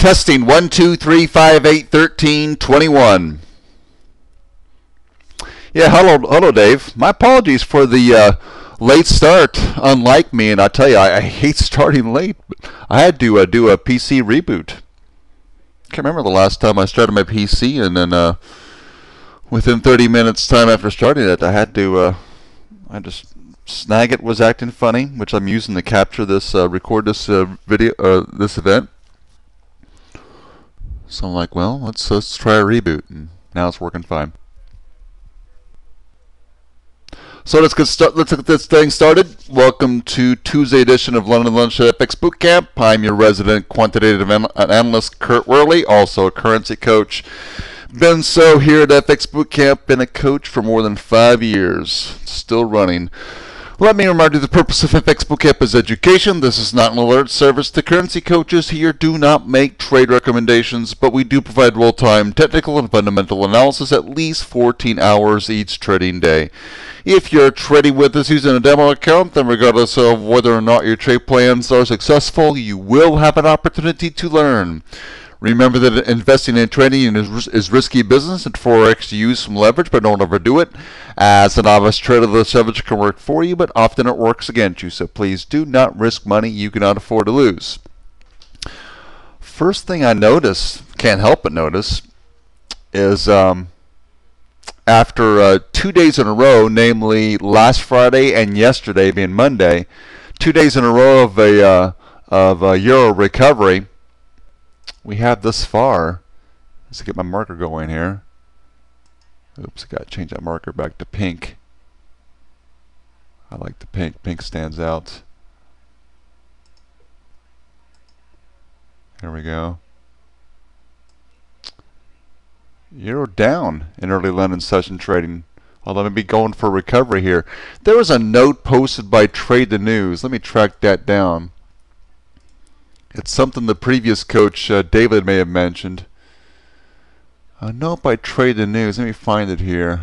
Testing 1, 2, 3, 5, 8, 13, 21. Yeah, hello, Dave. My apologies for the late start. Unlike me, and I tell you, I hate starting late. I had to do a PC reboot. Can't remember the last time I started my PC, and then within 30 minutes time after starting it, I had to Snagit was acting funny, which I'm using to capture this, record this video, this event. So I'm like, well, let's try a reboot, and now it's working fine. So let's get this thing started. Welcome to Tuesday edition of London Lunch at FX Bootcamp. I'm your resident quantitative analyst, Kurt Worley, also a currency coach. Been so here at FX Bootcamp, been a coach for more than 5 years, still running. Let me remind you, the purpose of FX Bootcamp is education. This is not an alert service. The currency coaches here do not make trade recommendations, but we do provide real-time technical and fundamental analysis at least 14 hours each trading day. If you're trading with us using a demo account, then regardless of whether or not your trade plans are successful, you will have an opportunity to learn. Remember that investing in trading is risky business, and Forex use some leverage, but don't overdo it. As a novice trader, this leverage can work for you, but often it works against you. So please do not risk money you cannot afford to lose. First thing I notice, can't help but notice, is after 2 days in a row, namely last Friday and yesterday being Monday, 2 days in a row of a euro recovery. We have this far. Let's get my marker going here. Oops, I got to change that marker back to pink. I like the pink. Pink stands out. There we go. Euro down in early London session trading. Although maybe going for recovery here. There was a note posted by Trade the News. Let me track that down. It's something the previous coach, David, may have mentioned. A note by Trade the News. Let me find it here.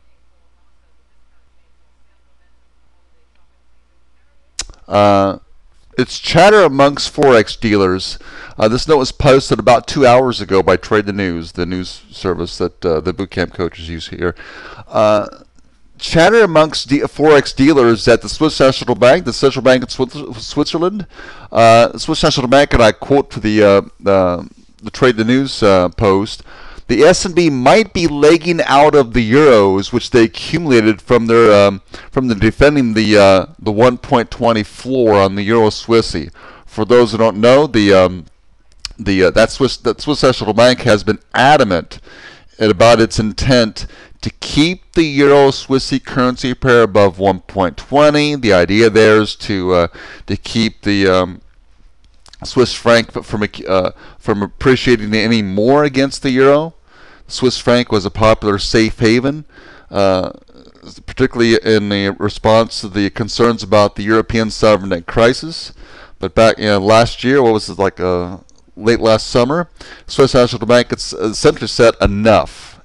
It's chatter amongst Forex dealers. This note was posted about 2 hours ago by Trade the News, the news service that the bootcamp coaches use here. Chatter amongst Forex dealers at the Swiss National Bank, the Central Bank of Switzerland. Swiss National Bank, and I quote to the Trade the News post, the S&B might be legging out of the euros, which they accumulated from their defending the 1.20 floor on the Euro Swissy. For those who don't know, that Swiss National Bank has been adamant about its intent to keep the Euro Swissy currency pair above 1.20. The idea there is to keep the Swiss franc from appreciating any more against the euro. The Swiss franc was a popular safe haven, particularly in the response to the concerns about the European sovereign debt crisis. But back last year, what was it, like late last summer, Swiss National Bank essentially said enough.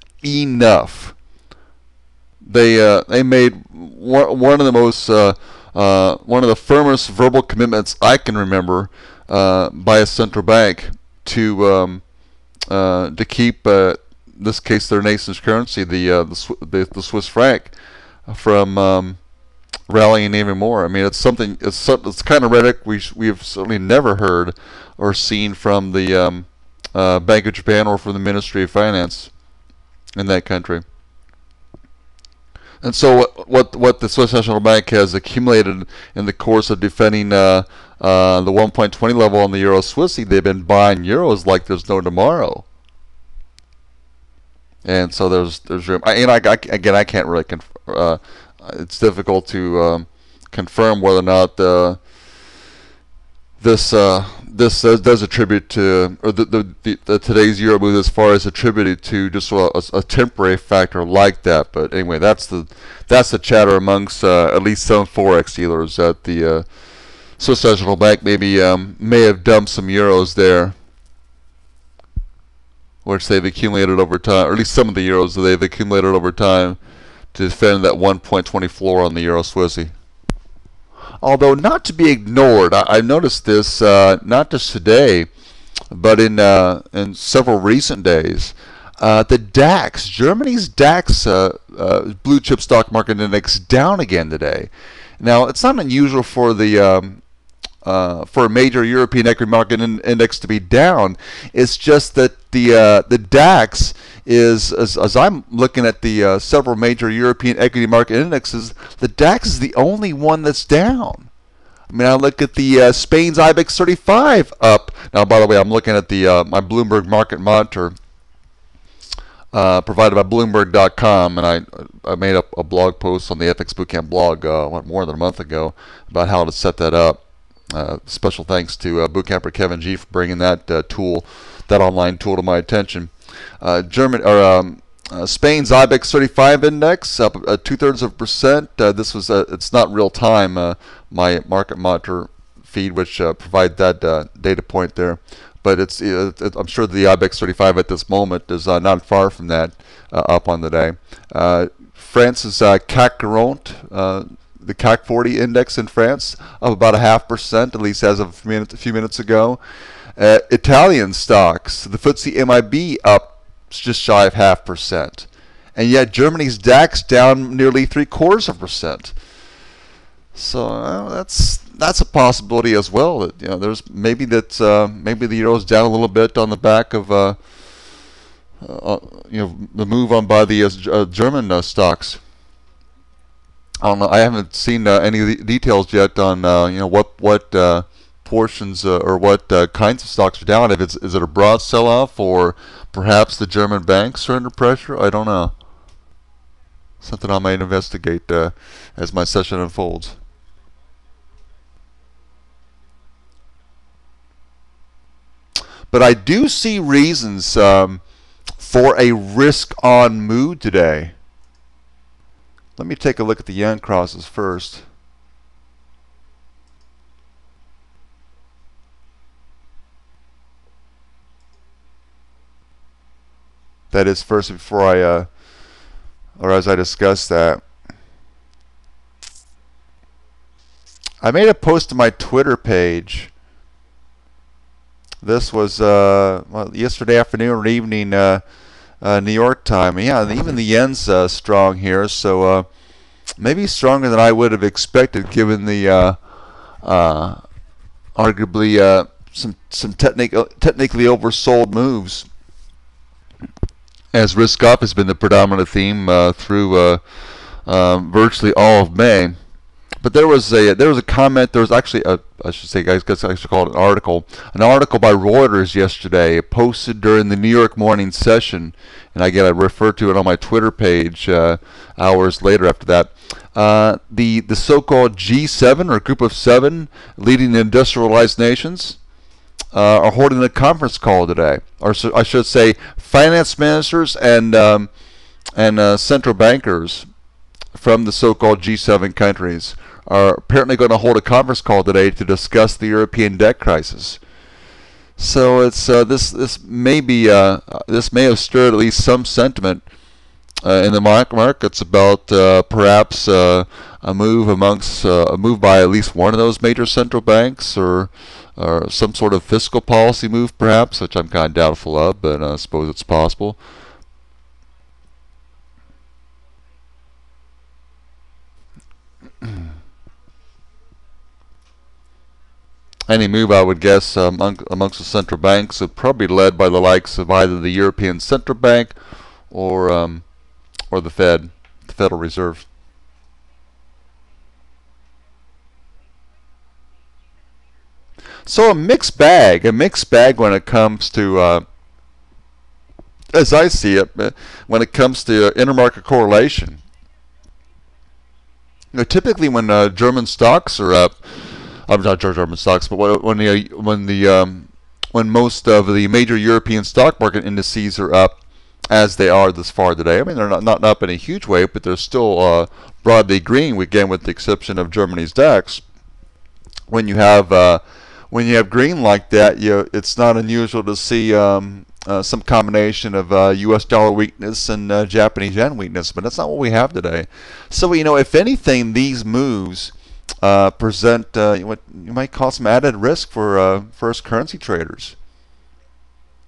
They made one of the firmest verbal commitments I can remember by a central bank to keep this case their nation's currency, the Swiss franc, from rallying even more. I mean, it's something. It's kind of rhetoric we've certainly never heard or seen from the Bank of Japan or from the Ministry of Finance in that country. And so what the Swiss National Bank has accumulated in the course of defending the 1.20 level on the Euro Swissy, they've been buying euros like there's no tomorrow. And so there's room. Again, I can't really it's difficult to confirm whether or not this does attribute to, or the today's euro move as far as attributed to just a temporary factor like that. But anyway, that's the chatter amongst at least some Forex dealers that the Swiss National Bank maybe may have dumped some euros there, which they've accumulated over time, or at least some of the euros that they've accumulated over time to defend that 1.20 floor on the Euro Swissy. Although not to be ignored, I've noticed this not just today, but in several recent days, the DAX, Germany's DAX blue chip stock market index, down again today. Now, it's not unusual for a major European equity market index to be down. It's just that the DAX is, as I'm looking at the several major European equity market indexes, the DAX is the only one that's down. I mean, I look at the Spain's IBEX 35 up. Now, by the way, I'm looking at the my Bloomberg Market Monitor provided by Bloomberg.com, and I made up a blog post on the FX Bootcamp blog more than a month ago about how to set that up. Special thanks to Bootcamper Kevin G for bringing that that online tool to my attention. Spain's IBEX 35 index up 0.2%. This was it's not real time. My Market Monitor feed, which provide that data point there, but I'm sure the IBEX 35 at this moment is not far from that, up on the day. France's CAC 40, the CAC 40 index in France, up about 0.5%, at least as of a few minutes ago. Italian stocks, the FTSE MIB up just shy of 0.5%, and yet Germany's DAX down nearly 0.75%. So that's a possibility as well. That there's maybe maybe the euro's down a little bit on the back of the move on by the German stocks. I don't know. I haven't seen any details yet on what portions or what kinds of stocks are down. If is it a broad sell-off, or perhaps the German banks are under pressure? I don't know. Something I might investigate as my session unfolds. But I do see reasons for a risk-on mood today. Let me take a look at the yen crosses first. That is first before or as I discuss that. I made a post to my Twitter page. This was yesterday afternoon or evening, New York time. Yeah, even the yen's strong here, so maybe stronger than I would have expected, given the arguably some technically oversold moves, as risk off has been the predominant theme through virtually all of May. But there was a comment. There was actually I should say, guys, I should call it an article by Reuters yesterday, posted during the New York morning session, and again I referred to it on my Twitter page hours later after that. The so-called G7, or Group of Seven, leading industrialized nations, are holding a conference call today, or I should say, finance ministers and central bankers from the so-called G7 countries are apparently going to hold a conference call today to discuss the European debt crisis. So it's this may have stirred at least some sentiment in the markets about perhaps a move by at least one of those major central banks, or some sort of fiscal policy move, perhaps, which I'm kind of doubtful of, but I suppose it's possible. Any move, I would guess, amongst the central banks would probably be led by the likes of either the European Central Bank or the Fed, the Federal Reserve. So a mixed bag when it comes to, as I see it, when it comes to intermarket correlation. Typically when German stocks are up, I'm not German stocks, but when most of the major European stock market indices are up, as they are this far today. I mean, they're not up in a huge way, but they're still broadly green, again, with the exception of Germany's DAX. When you have green like that, it's not unusual to see some combination of U.S. dollar weakness and Japanese yen weakness, but that's not what we have today. So, if anything, these moves present what you might call some added risk for first currency traders.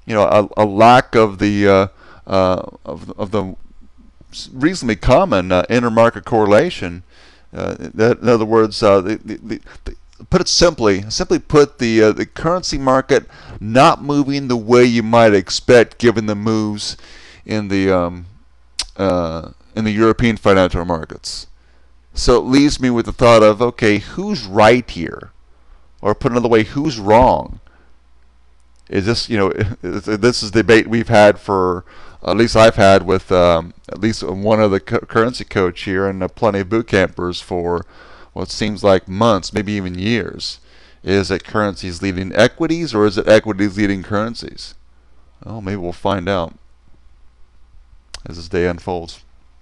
a lack of the of the reasonably common intermarket correlation. In other words, put it simply put, the currency market not moving the way you might expect, given the moves in the European financial markets. So it leaves me with the thought of, okay, who's right here? Or put another way, who's wrong? Is this, this is the debate we've had for, at least I've had with at least one other currency coach here, and plenty of boot campers for what seems like months, maybe even years. Is it currencies leading equities, or is it equities leading currencies? Well, maybe we'll find out as this day unfolds.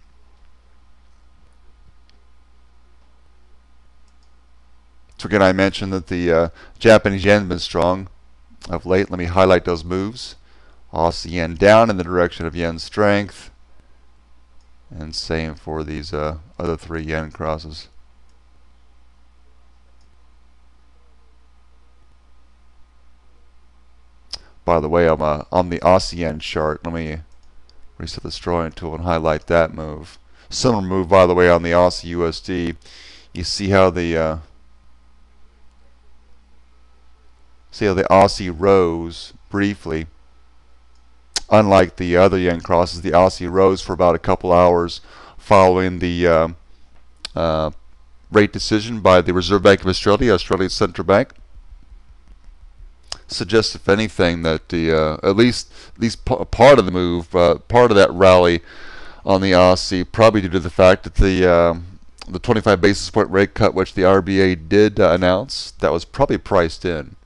So again, I mentioned that the Japanese yen has been strong of late. Let me highlight those moves. Aussie yen down in the direction of yen strength, and same for these other three yen crosses. By the way, on the Aussie yen chart, let me reset the drawing tool and highlight that move. Similar move, by the way, on the Aussie USD. You see how the Aussie rose briefly. Unlike the other yen crosses, the Aussie rose for about a couple hours following the rate decision by the Reserve Bank of Australia, Australia's central bank. Suggests, if anything, that at least part of the move, part of that rally on the Aussie, probably due to the fact that the 25 basis point rate cut, which the RBA did announce, that was probably priced in.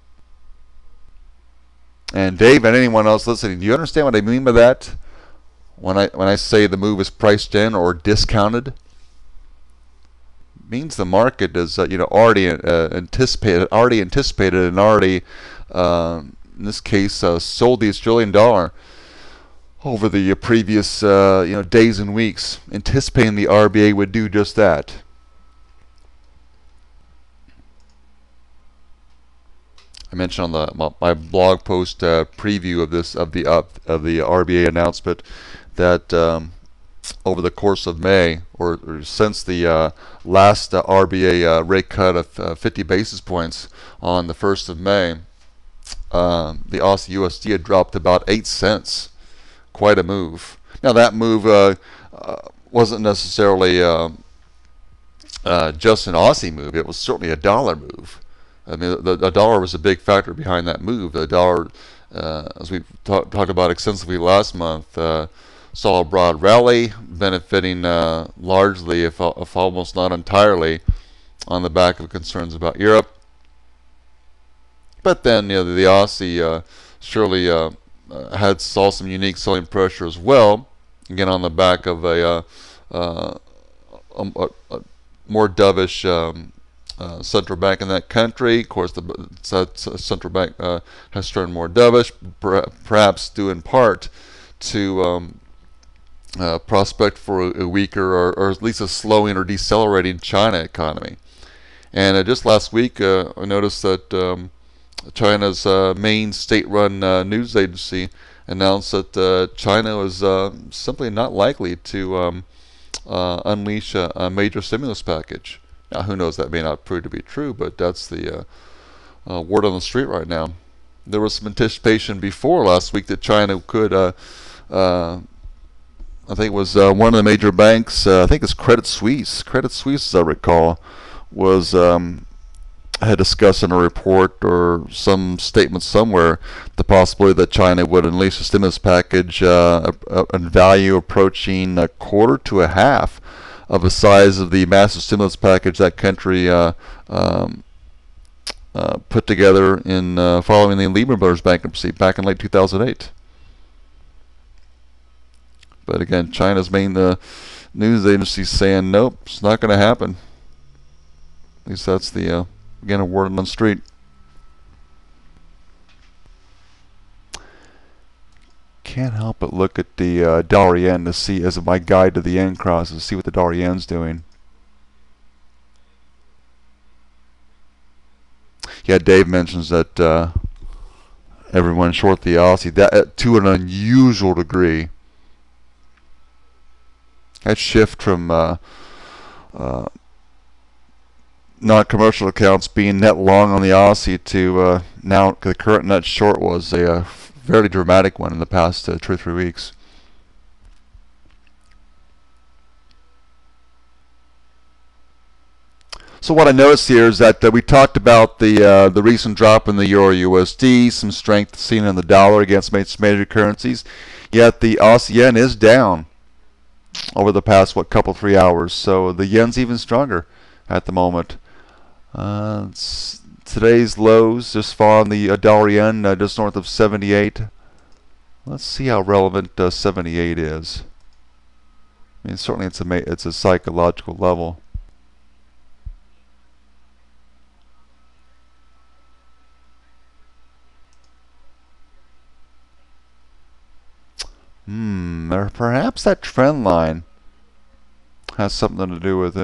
And Dave and anyone else listening, do you understand what I mean by that? When I say the move is priced in or discounted, it means the market is already anticipated, and already in this case sold the Australian dollar over the previous days and weeks, anticipating the RBA would do just that. I mentioned on my blog post preview of the RBA announcement that over the course of May, or since the last RBA rate cut of 50 basis points on the 1st of May, the Aussie USD had dropped about 8 cents. Quite a move. Now that move wasn't necessarily just an Aussie move. It was certainly a dollar move. I mean, the dollar was a big factor behind that move. The dollar, as we talked about extensively last month, saw a broad rally, benefiting largely, if almost not entirely, on the back of concerns about Europe. But then, the Aussie surely saw some unique selling pressure as well. Again, on the back of a more dovish central bank in that country. Of course, the central bank has turned more dovish, perhaps due in part to prospect for a weaker, or at least a slowing or decelerating China economy. And just last week, I noticed that China's main state-run news agency announced that China was simply not likely to unleash a major stimulus package. Now, who knows, that may not prove to be true, but that's the word on the street right now. There was some anticipation before last week that China could, I think it was one of the major banks, I think it's Credit Suisse, as I recall, was had discussed in a report or some statement somewhere the possibility that China would unleash a stimulus package in value approaching a quarter to a half of the size of the massive stimulus package that country put together in following the Lehman Brothers bankruptcy back in late 2008. But again, China's main news agency saying nope, it's not going to happen. At least that's the again a word on the street. Can't help but look at the dollar yen to see, as my guide to the yen crosses, to see what the dollar yen's doing. Yeah, Dave mentions that Everyone short the Aussie that to an unusual degree. That shift from non-commercial accounts being net long on the Aussie to now the current net short was a very dramatic one in the past 2 or 3 weeks. So what I noticed here is that we talked about the recent drop in the Euro USD, some strength seen in the dollar against major currencies, yet the Aussie yen is down over the past couple 3 hours. So the yen's even stronger at the moment. Today's lows just far on the dollar yen, just north of 78. Let's see how relevant 78 is. I mean, certainly it's a psychological level. Or perhaps that trend line has something to do with it.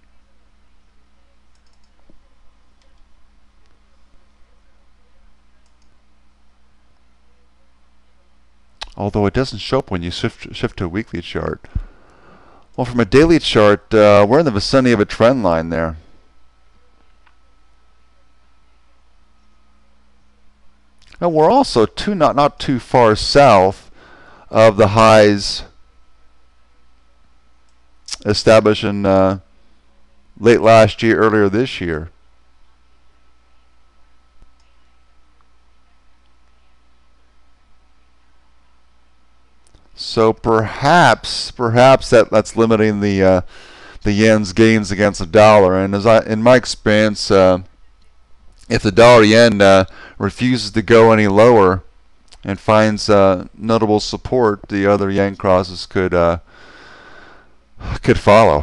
Although it doesn't show up when you shift to a weekly chart. Well, from a daily chart, we're in the vicinity of a trend line there. And we're also not too far south of the highs established in late last year, earlier this year. So perhaps that's limiting the yen's gains against the dollar. And in my experience, if the dollar yen refuses to go any lower and finds notable support, the other yen crosses could follow.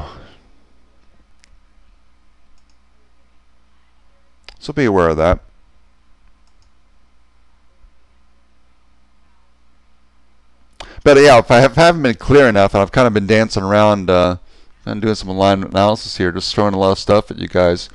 So be aware of that. But yeah, if I haven't been clear enough, and I've kind of been dancing around and doing some alignment analysis here, just throwing a lot of stuff at you guys.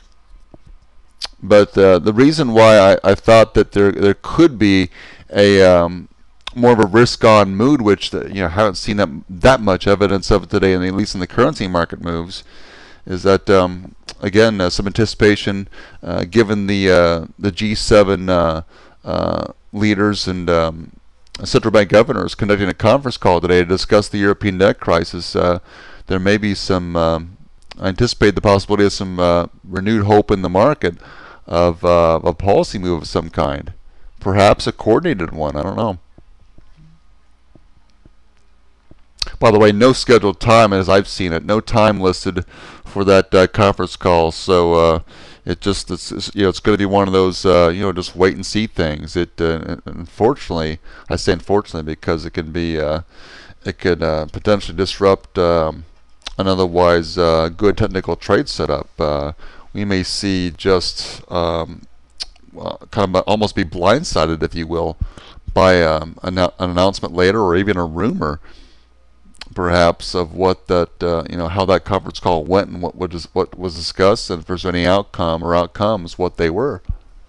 But the reason why I thought that there could be a more of a risk-on mood, which haven't seen that much evidence of it today, at least in the currency market moves, is that again some anticipation given the G7 leaders and central bank governors conducting a conference call today to discuss the European debt crisis. There may be some, I anticipate the possibility of some renewed hope in the market of a policy move of some kind. Perhaps a coordinated one, I don't know. By the way, no scheduled time as I've seen it, no time listed for that conference call, so it's going to be one of those just wait and see things. Unfortunately, I say unfortunately because it can be it could potentially disrupt an otherwise good technical trade setup. We may see just kind of almost be blindsided, if you will, by an announcement later or even a rumor, perhaps, of what that how that conference call went and what was discussed, and if there's any outcome or outcomes, what they were.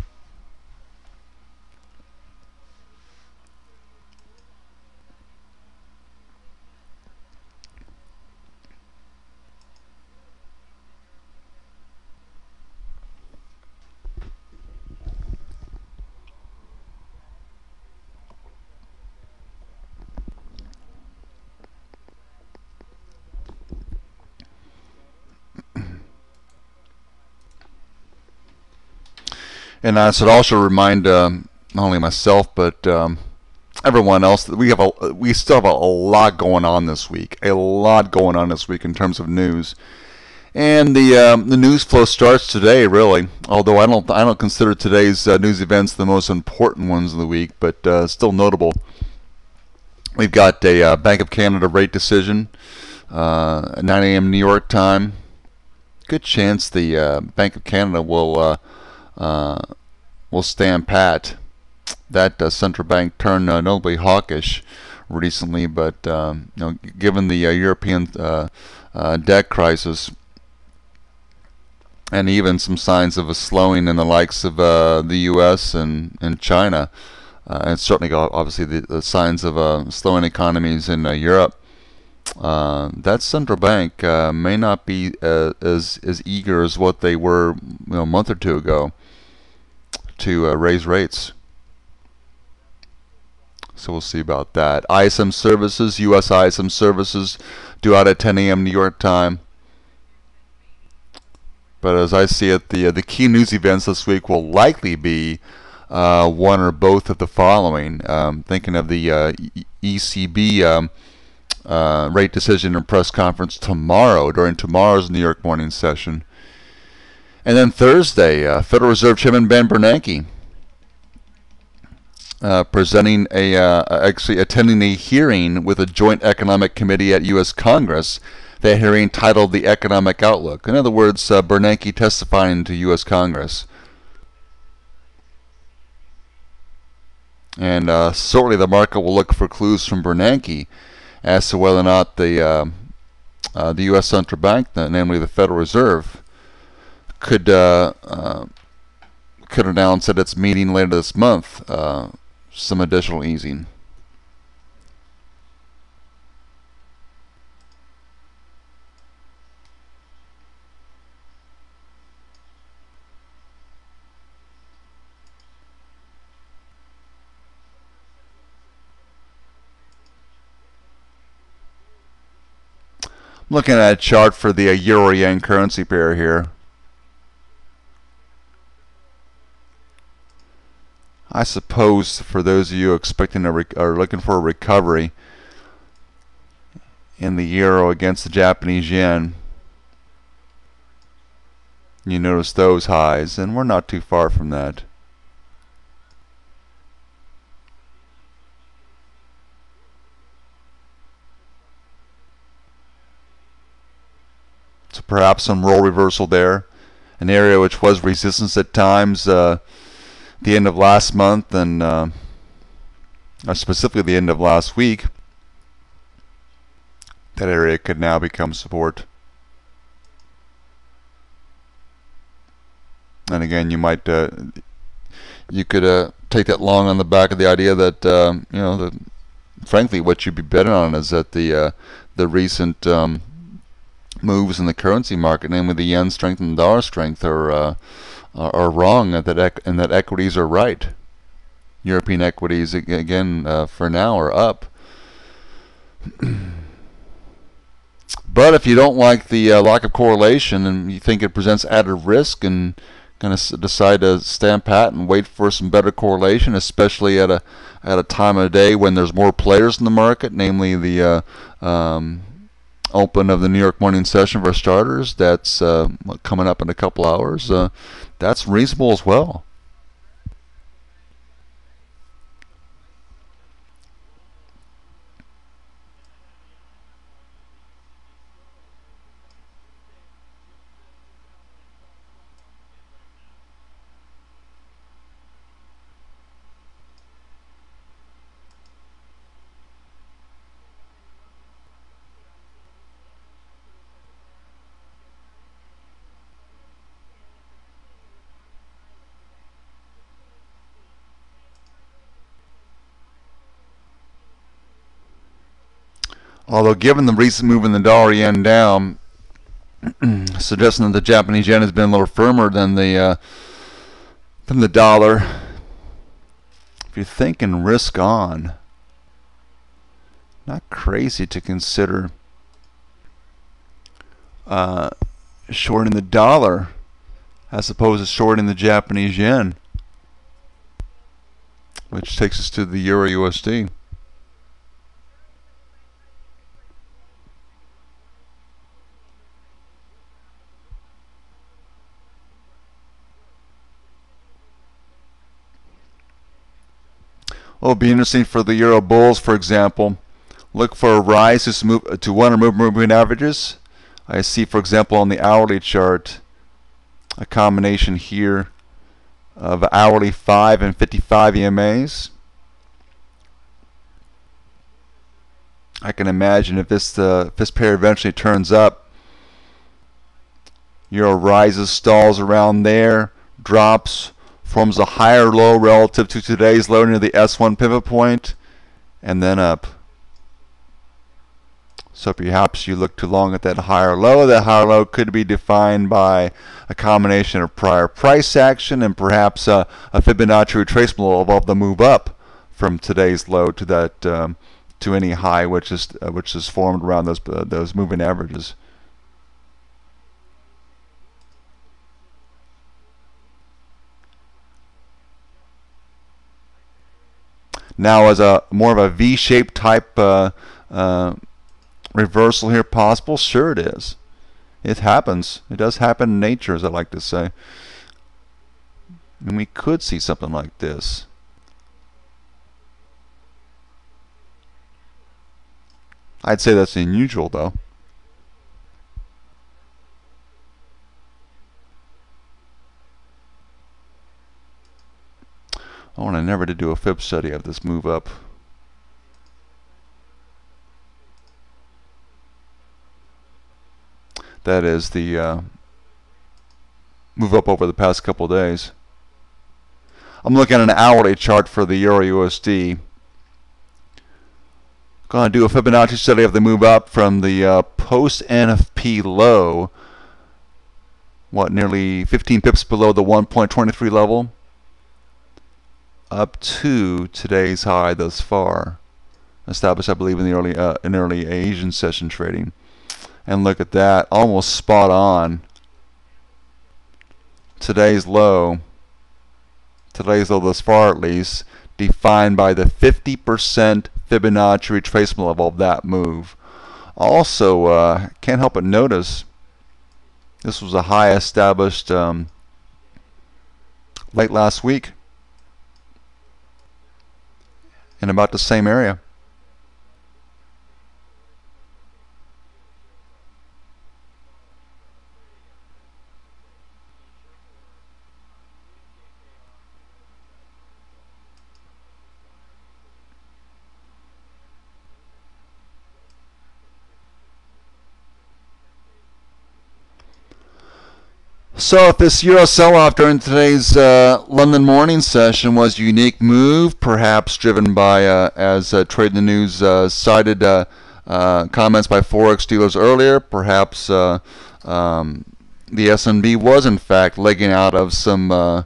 And I should also remind not only myself but everyone else that we still have a lot going on this week. A lot going on this week in terms of news, and the news flow starts today, really. Although I don't consider today's news events the most important ones of the week, but still notable. We've got a Bank of Canada rate decision at 9 a.m. New York time. Good chance the Bank of Canada will stand pat. That central bank turned notably hawkish recently, but given the European debt crisis and even some signs of a slowing in the likes of the U.S. and China, and certainly obviously the signs of slowing economies in Europe, that central bank may not be as eager as what they were a month or two ago to raise rates. So we'll see about that. ISM services, U.S. ISM services, due out at 10 a.m. New York time. But as I see it, the key news events this week will likely be one or both of the following. Thinking of the ECB rate decision and press conference tomorrow, during tomorrow's New York morning session. And then Thursday, Federal Reserve Chairman Ben Bernanke presenting actually attending a hearing with a joint economic committee at U.S. Congress. That hearing titled The Economic Outlook. In other words, Bernanke testifying to U.S. Congress. And certainly the market will look for clues from Bernanke as to whether or not the U.S. Central Bank, namely the Federal Reserve, could announce at its meeting later this month some additional easing. Looking at a chart for the euro-yen currency pair here. I suppose for those of you expecting or looking for a recovery in the euro against the Japanese yen, you notice those highs, and we're not too far from that. So perhaps some role reversal there. An area which was resistance at times the end of last month and specifically the end of last week. That area could now become support. And again, you might you could take that long on the back of the idea that frankly, what you'd be betting on is that the recent moves in the currency market, namely the yen strength and the dollar strength, are wrong, and that equities are right. European equities again for now are up. But if you don't like the lack of correlation and you think it presents added risk, and kind of decide to stand pat and wait for some better correlation, especially at a time of day when there's more players in the market, namely the open of the New York morning session for starters, that's coming up in a couple hours, that's reasonable as well. Although given the recent move in the dollar yen down, suggesting that the Japanese yen has been a little firmer than the dollar, if you're thinking risk on, not crazy to consider shorting the dollar as opposed to shorting the Japanese yen, which takes us to the Euro USD. Well, it'll be interesting for the Euro bulls, for example. Look for a rise to one or more moving averages. I see, for example, on the hourly chart, a combination here of hourly 5 and 55 EMAs. I can imagine if this pair eventually turns up, Euro rises, stalls around there, drops, forms a higher low relative to today's low near the S1 pivot point, and then up. So perhaps you look too long at that higher low. That higher low could be defined by a combination of prior price action and perhaps a Fibonacci retracement of the move up from today's low to that to any high which is formed around those moving averages. Now, as a more of a V-shaped type reversal here possible, sure it is. It happens. It does happen in nature, as I like to say. And we could see something like this. I'd say that's unusual, though. Oh, and I never did do a fib study of this move up. That is the move up over the past couple of days. I'm looking at an hourly chart for the Euro USD. Going to do a Fibonacci study of the move up from the post NFP low, nearly 15 pips below the 1.23 level, up to today's high thus far, established I believe in the early Asian session trading. And look at that, almost spot on. Today's low thus far at least, defined by the 50% Fibonacci retracement level of that move. Also, can't help but notice this was a high established late last week in about the same area. So if this Euro sell-off during today's London morning session was a unique move, perhaps driven by, as Trade the News cited comments by Forex dealers earlier, perhaps the SNB was in fact legging out of some of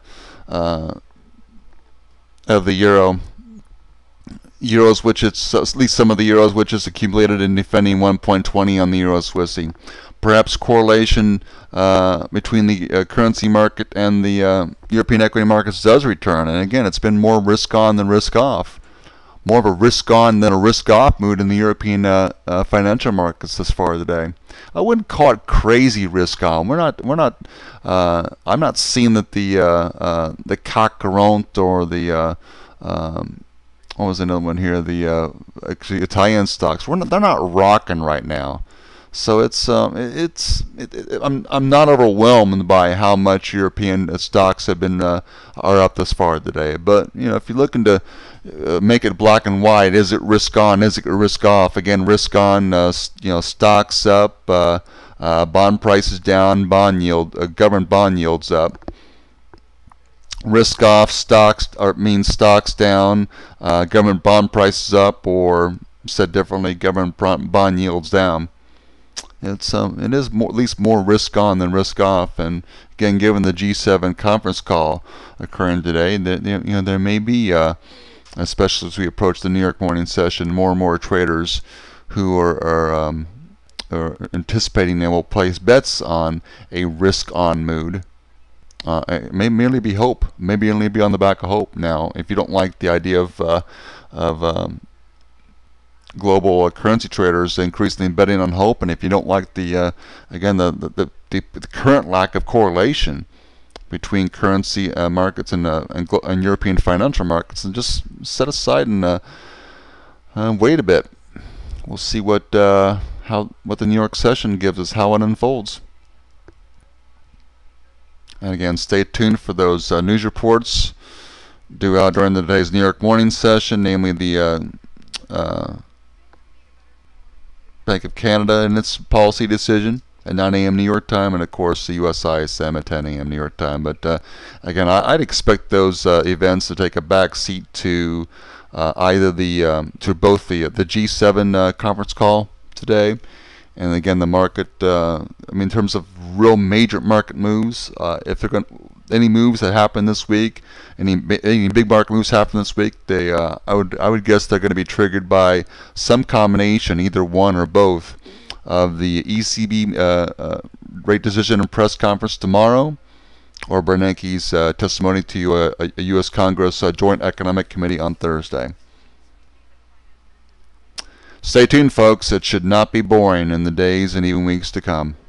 the euros, which it's at least some of the euros which is accumulated in defending 1.20 on the Euro Swissy. Perhaps correlation between the currency market and the European equity markets does return. And again, it's been more risk on than risk off. More of a risk on than a risk off mood in the European financial markets this far today. I wouldn't call it crazy risk on. I'm not seeing that the CAC 40 or the what was another one here? The actually Italian stocks. They're not rocking right now. So I'm not overwhelmed by how much European stocks have been are up this far today. But if you're looking to make it black and white, is it risk on? Is it risk off? Again, risk on. Stocks up, bond prices down, government bond yields up. Risk off, stocks means stocks down, government bond prices up, or said differently, government bond yields down. It is at least more risk on than risk off, and again, given the G7 conference call occurring today, there may be, especially as we approach the New York morning session, more and more traders who are anticipating they will place bets on a risk on mood. It may merely be hope, maybe only be on the back of hope. Now, if you don't like the idea of global currency traders increasingly betting on hope, and if you don't like the current lack of correlation between currency markets and European financial markets, and just set aside and wait a bit. We'll see what the New York session gives us, how it unfolds. And again, stay tuned for those news reports due out during today's New York morning session, namely the Bank of Canada and its policy decision, at 9 a.m. New York time, and of course the US ISM at 10 a.m. New York time. But again, I'd expect those events to take a back seat to either to both the G7 conference call today, and again the market. I mean, in terms of real major market moves, if they're going any moves that happen this week, any big market moves happen this week, I would guess they're going to be triggered by some combination, either one or both, of the ECB rate decision and press conference tomorrow, or Bernanke's testimony to a U.S. Congress Joint Economic Committee on Thursday. Stay tuned, folks. It should not be boring in the days and even weeks to come.